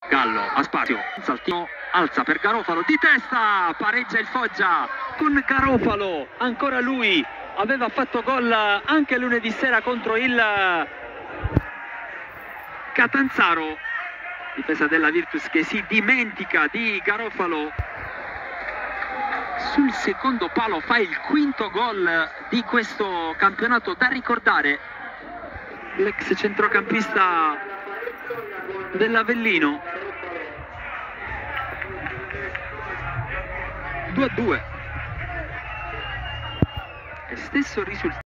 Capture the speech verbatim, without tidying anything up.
Gallo a spazio, saltino, alza per Garofalo, di testa, pareggia il Foggia con Garofalo, ancora lui, aveva fatto gol anche lunedì sera contro il Catanzaro, difesa della Virtus che si dimentica di Garofalo, sul secondo palo fa il quinto gol di questo campionato. Da ricordare l'ex centrocampista dell'Avellino. Due a due e stesso risultato.